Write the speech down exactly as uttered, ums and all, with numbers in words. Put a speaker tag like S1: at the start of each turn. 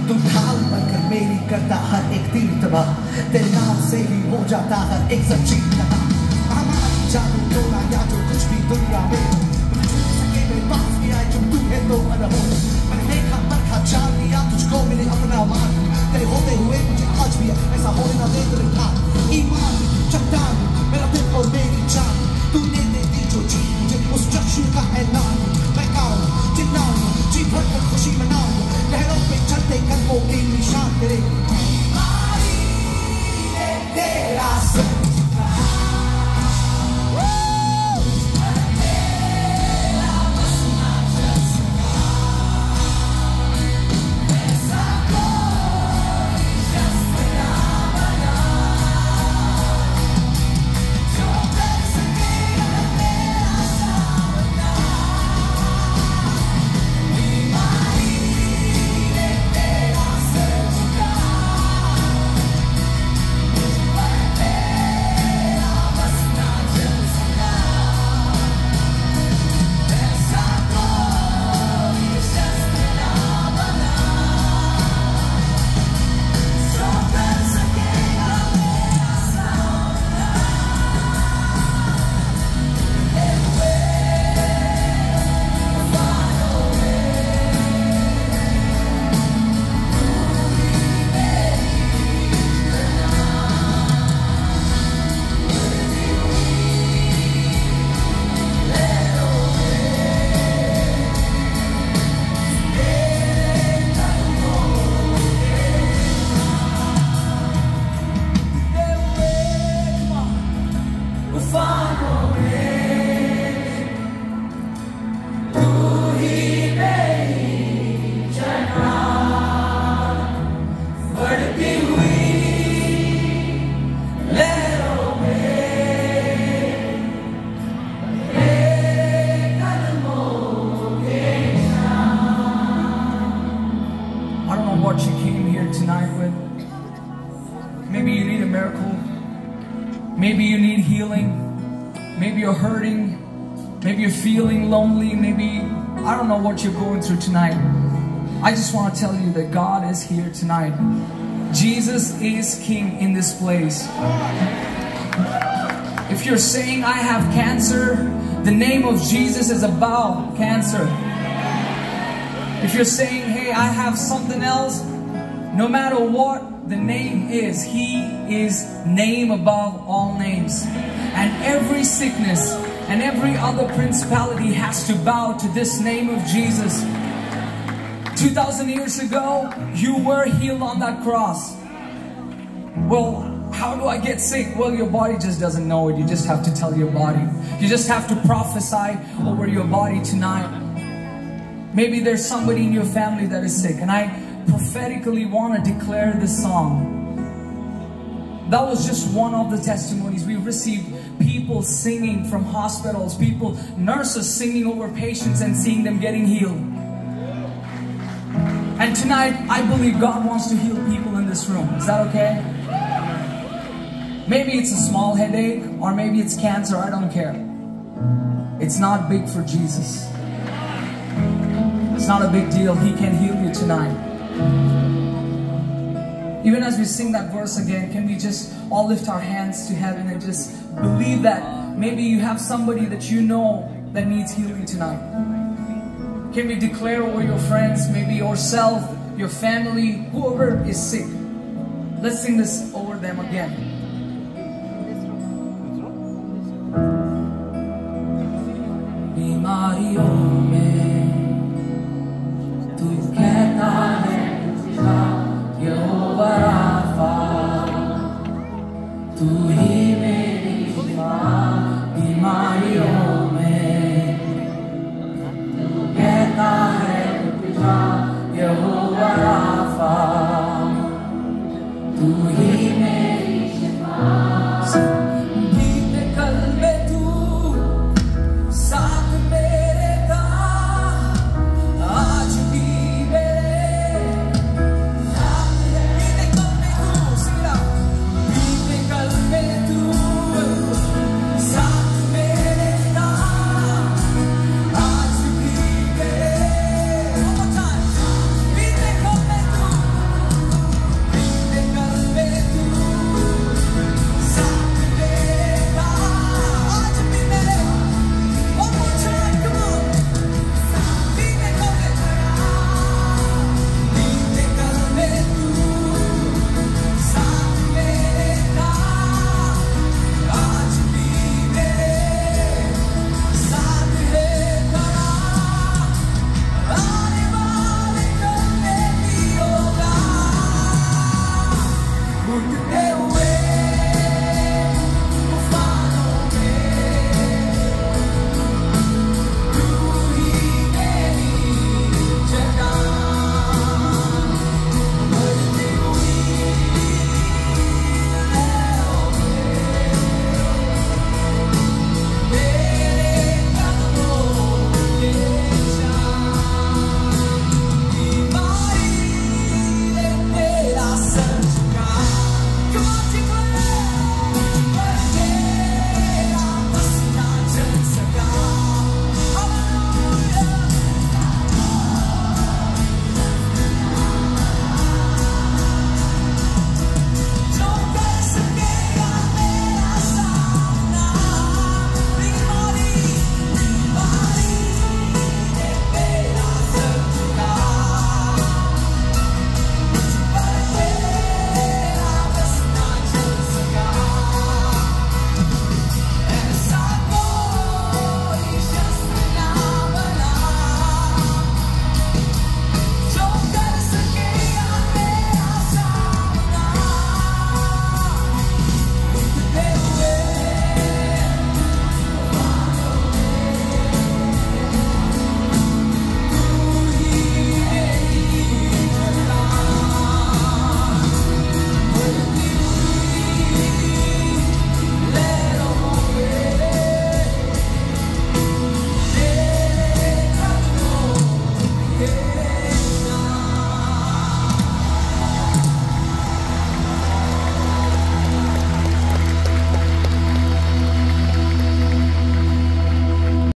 S1: तू ढाल बनकर मेरी करता हर एक तीर तबाह, तेरे नाम से ही हो जाता हर एक सच्ची तबाह। हमारी जादू टोना या जो कुछ भी दुनिया में सके मेरे पास भी आए, जो तू है तो अनमोल। मैंने देखा परखा जान लिया तुझको मिले अपना मान, तेरे होते हुए मुझे आज भी ऐसा होने ना दे तेरे ठान। ईमान चट्टान मेरा दिल और मेरी जान, तूने दे दी जो जीत मुझे उस चक्षु का ऐलान। मैं गाऊं चिल्लाऊं जी भर कर खुशी मनाऊं, लहरों पे चलते कदमों की निशान तेरे। तेरा
S2: Maybe you need healing. Maybe you're hurting. Maybe you're feeling lonely. Maybe, I don't know what you're going through tonight. I just want to tell you that God is here tonight. Jesus is King in this place. If you're saying, I have cancer, the name of Jesus is above cancer. If you're saying, hey, I have something else, no matter what the name is, He is name above all names. And every sickness and every other principality has to bow to this name of Jesus. two thousand years ago, you were healed on that cross. Well, how do I get sick? Well, your body just doesn't know it. You just have to tell your body. You just have to prophesy over your body tonight. Maybe there's somebody in your family that is sick, and I prophetically want to declare this song. That was just one of the testimonies. We received people singing from hospitals, people, nurses singing over patients and seeing them getting healed. And tonight, I believe God wants to heal people in this room. Is that okay? Maybe it's a small headache, or maybe it's cancer, I don't care. It's not big for Jesus. It's not a big deal. He can heal you tonight. Even as we sing that verse again, can we just all lift our hands to heaven and just believe that maybe you have somebody that you know that needs healing tonight. Can we declare over your friends, maybe yourself, your family, whoever is sick. Let's sing this over them again. बीमारियों